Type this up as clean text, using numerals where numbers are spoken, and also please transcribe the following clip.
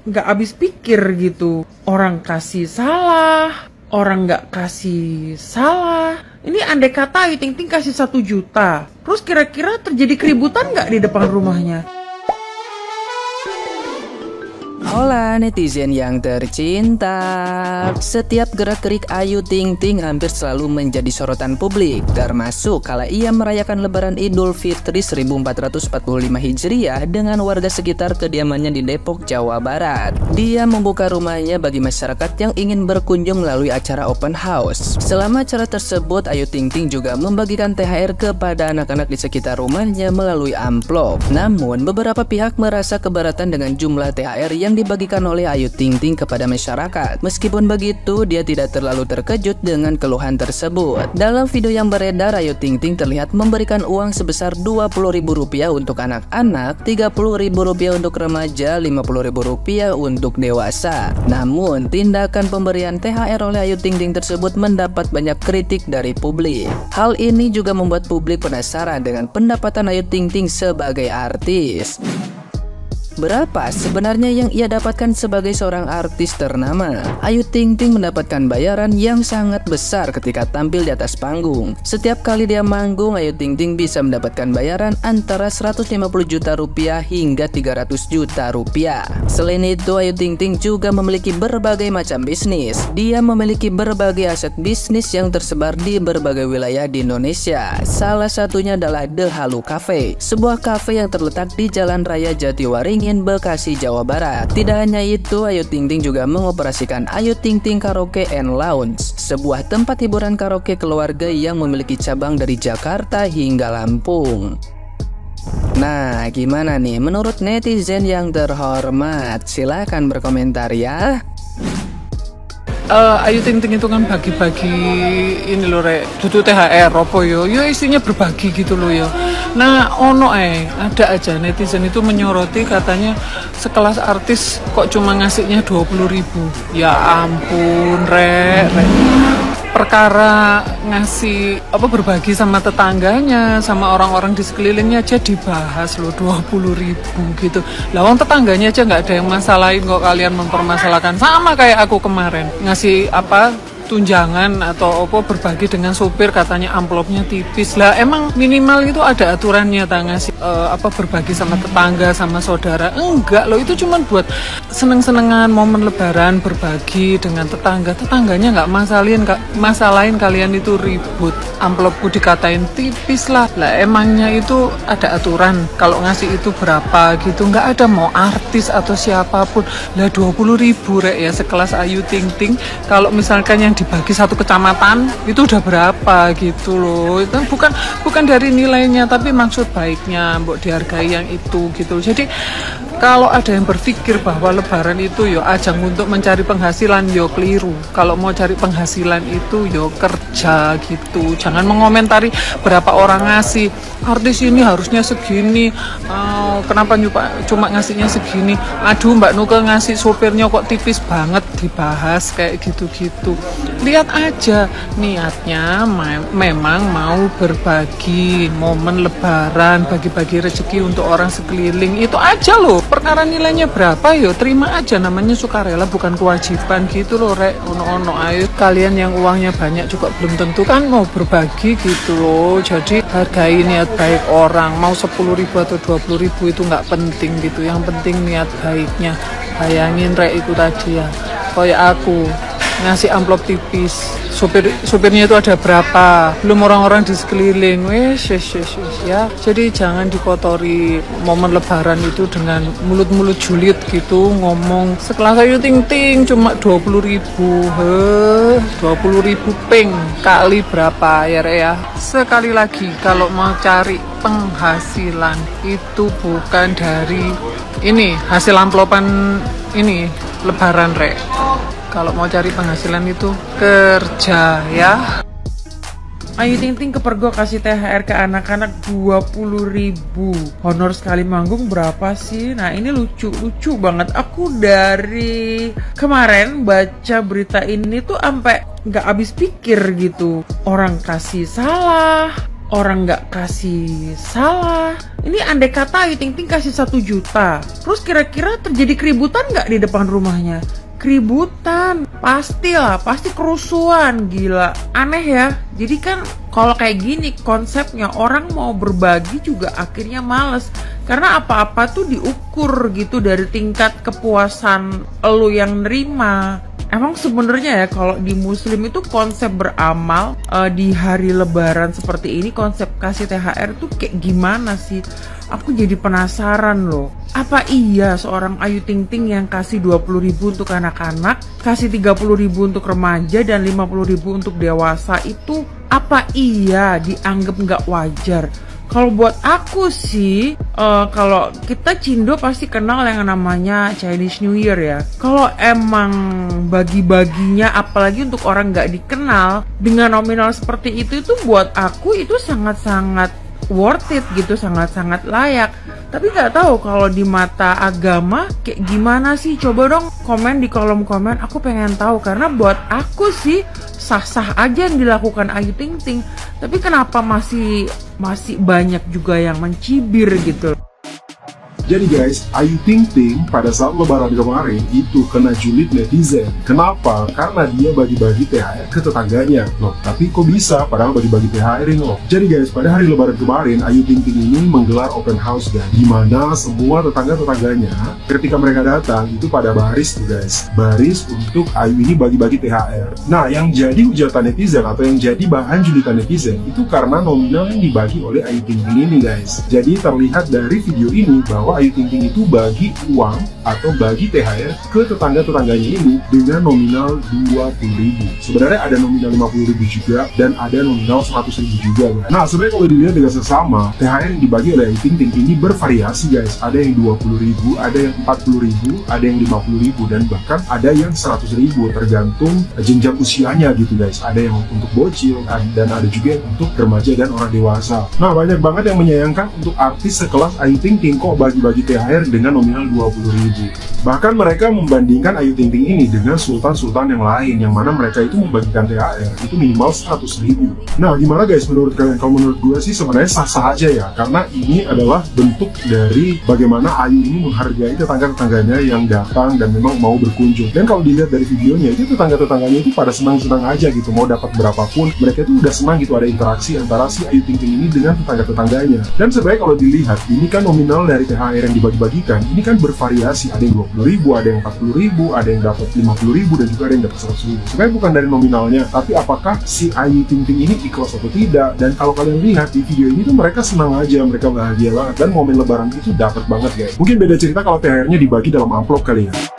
nggak habis pikir gitu. Orang kasih salah, orang nggak kasih salah. Ini andai kata Ayu Ting Ting kasih 1 juta, terus kira-kira terjadi keributan nggak di depan rumahnya? Hola netizen yang tercinta. Setiap gerak-gerik Ayu Ting Ting hampir selalu menjadi sorotan publik, termasuk kala ia merayakan Lebaran Idul Fitri 1445 Hijriah dengan warga sekitar kediamannya di Depok, Jawa Barat. Dia membuka rumahnya bagi masyarakat yang ingin berkunjung melalui acara open house. Selama acara tersebut, Ayu Ting Ting juga membagikan THR kepada anak-anak di sekitar rumahnya melalui amplop. Namun, beberapa pihak merasa keberatan dengan jumlah THR yang dibagikan oleh Ayu Ting Ting kepada masyarakat. Meskipun begitu, dia tidak terlalu terkejut dengan keluhan tersebut. Dalam video yang beredar, Ayu Ting Ting terlihat memberikan uang sebesar Rp20.000 untuk anak-anak, Rp30.000 untuk remaja, Rp50.000 untuk dewasa. Namun, tindakan pemberian THR oleh Ayu Ting Ting tersebut mendapat banyak kritik dari publik. Hal ini juga membuat publik penasaran dengan pendapatan Ayu Ting Ting sebagai artis. Berapa sebenarnya yang ia dapatkan sebagai seorang artis ternama? Ayu Ting Ting mendapatkan bayaran yang sangat besar ketika tampil di atas panggung. Setiap kali dia manggung, Ayu Ting Ting bisa mendapatkan bayaran antara Rp150 juta hingga Rp300 juta. Selain itu, Ayu Ting Ting juga memiliki berbagai macam bisnis. Dia memiliki berbagai aset bisnis yang tersebar di berbagai wilayah di Indonesia. Salah satunya adalah The Halu Cafe, sebuah kafe yang terletak di Jalan Raya Jatiwaringin, Bekasi, Jawa Barat. Tidak hanya itu, Ayu Ting Ting juga mengoperasikan Ayu Ting Ting Karaoke and Lounge, sebuah tempat hiburan karaoke keluarga yang memiliki cabang dari Jakarta hingga Lampung. Nah, gimana nih menurut netizen yang terhormat? Silahkan berkomentar ya. Ayu Ting Ting itu kan bagi-bagi ini loh rek, dudu THR apa yo isinya berbagi gitu loh yo. Nah ada aja netizen itu menyoroti, katanya sekelas artis kok cuma ngasihnya 20.000. Ya ampun rek. Perkara ngasih berbagi sama tetangganya, sama orang-orang di sekelilingnya aja dibahas loh 20.000 gitu. Lah wong tetangganya aja nggak ada yang masalahin, kok kalian mempermasalahkan. Sama kayak aku kemarin ngasih tunjangan atau berbagi dengan supir, katanya amplopnya tipis. Lah emang minimal itu ada aturannya, ngasih berbagi sama tetangga sama saudara. Enggak loh, itu cuma buat seneng-senengan momen lebaran, berbagi dengan tetangganya nggak masalahin kalian itu ribut, amplopku dikatain tipis lah. Lah emangnya itu ada aturan kalau ngasih itu berapa gitu? Nggak ada, mau artis atau siapapun. Lah 20.000 rek ya, sekelas Ayu Ting Ting kalau misalkan yang dibagi satu kecamatan itu udah berapa gitu loh. Itu bukan dari nilainya, tapi maksud baiknya mbok dihargai yang itu gitu. Jadi kalau ada yang berpikir bahwa lebaran itu yo ajang untuk mencari penghasilan, yo keliru. Kalau mau cari penghasilan itu yo kerja gitu. Jangan mengomentari berapa orang ngasih. Artis ini harusnya segini, kenapa cuma ngasihnya segini. Aduh Mbak Nuke ngasih supirnya kok tipis banget, dibahas kayak gitu-gitu. Lihat aja niatnya memang mau berbagi momen lebaran, bagi-bagi rezeki untuk orang sekeliling. Itu aja loh. Perkara nilainya berapa yo terima aja, namanya sukarela bukan kewajiban gitu loh rek. Ono ayo kalian yang uangnya banyak juga belum tentu kan mau berbagi gitu loh. Jadi hargai niat baik orang, mau 10.000 atau 20.000 itu nggak penting gitu. Yang penting niat baiknya. Bayangin rek, itu tadi ya kayak aku ngasih amplop tipis, supirnya itu ada berapa, belum orang-orang di sekeliling. Wes ya. Jadi jangan dikotori momen lebaran itu dengan mulut-mulut julid gitu, ngomong sekelas Ayu Ting Ting cuma 20.000. 20.000 ping kali berapa ya. Sekali lagi, kalau mau cari penghasilan itu bukan dari ini hasil amplopan ini lebaran rek. Kalau mau cari penghasilan itu kerja ya. Ayu Ting Ting kepergok kasih THR ke anak-anak 20.000. Honor sekali manggung berapa sih? Nah ini lucu banget. Aku dari kemarin baca berita ini tuh sampai nggak habis pikir gitu. Orang kasih salah, orang nggak kasih salah. Ini andai kata Ayu Ting Ting kasih 1 juta, terus kira-kira terjadi keributan nggak di depan rumahnya? Keributan, pastilah, pasti kerusuhan, gila. Aneh ya. Jadi kan kalau kayak gini konsepnya, orang mau berbagi juga akhirnya males. Karena apa-apa tuh diukur gitu dari tingkat kepuasan elu yang nerima. Emang sebenarnya ya kalau di muslim itu konsep beramal di hari lebaran seperti ini, konsep kasih THR tuh kayak gimana sih? Aku jadi penasaran loh. Apa iya seorang Ayu Ting Ting yang kasih 20.000 untuk anak-anak, kasih 30.000 untuk remaja dan 50.000 untuk dewasa itu apa iya dianggap nggak wajar? Kalau buat aku sih, kalau kita Cindo pasti kenal yang namanya Chinese New Year ya. Kalau emang bagi-baginya, apalagi untuk orang nggak dikenal, dengan nominal seperti itu buat aku itu sangat-sangat worth it gitu, sangat-sangat layak. Tapi nggak tahu kalau di mata agama kayak gimana sih? Coba dong komen di kolom komen, aku pengen tahu. Karena buat aku sih sah-sah aja yang dilakukan Ayu Ting Ting. Tapi kenapa masih banyak juga yang mencibir gitu. Jadi guys, Ayu Ting Ting pada saat lebaran kemarin itu kena julid netizen. Kenapa? Karena dia bagi-bagi THR ke tetangganya. Loh, tapi kok bisa padahal bagi-bagi THR ini loh. Jadi guys, pada hari lebaran kemarin Ayu Ting Ting ini menggelar open house guys, di mana semua tetangga-tetangganya ketika mereka datang itu pada baris tuh guys. Baris untuk Ayu ini bagi-bagi THR. Nah, yang jadi hujatan netizen atau yang jadi bahan julitan netizen itu karena nominal yang dibagi oleh Ayu Ting Ting ini guys. Jadi terlihat dari video ini bahwa Ayu Ting Ting itu bagi uang atau bagi THR ke tetangga-tetangganya ini dengan nominal 20.000. Sebenarnya ada nominal 50.000 juga dan ada nominal 100.000 juga guys. Nah, sebenarnya kalau dilihat dengan seksama, THR yang dibagi oleh Ayu Ting Ting ini bervariasi guys. Ada yang 20.000, ada yang 40.000, ada yang 50.000 dan bahkan ada yang 100.000 tergantung jenjang usianya gitu guys. Ada yang untuk bocil dan ada juga yang untuk remaja dan orang dewasa. Nah, banyak banget yang menyayangkan untuk artis sekelas Ayu Ting Ting kok bagi THR dengan nominal 20.000. Bahkan mereka membandingkan Ayu Ting Ting ini dengan sultan-sultan yang lain, yang mana mereka itu membagikan THR itu minimal 100.000. Nah, gimana guys menurut kalian? Kalau menurut gue sih sebenarnya sah-sah aja ya, karena ini adalah bentuk dari bagaimana Ayu ini menghargai tetangga-tetangganya yang datang dan memang mau berkunjung. Dan kalau dilihat dari videonya itu tetangga-tetangganya itu pada senang-senang aja gitu, mau dapat berapapun mereka itu udah senang gitu, ada interaksi antara si Ayu Ting Ting ini dengan tetangga-tetangganya. Dan sebenarnya kalau dilihat ini kan nominal dari THR yang dibagi-bagikan ini kan bervariasi, ada yang 20.000, ada yang 40.000, ada yang dapat 50.000 dan juga ada yang dapat 100.000. Sebenarnya bukan dari nominalnya, tapi apakah si Ayu Ting Ting ini ikhlas atau tidak. Dan kalau kalian lihat di video ini tuh mereka senang aja, mereka bahagia banget dan momen lebaran itu dapat banget guys. Mungkin beda cerita kalau THR-nya dibagi dalam amplop kali ya.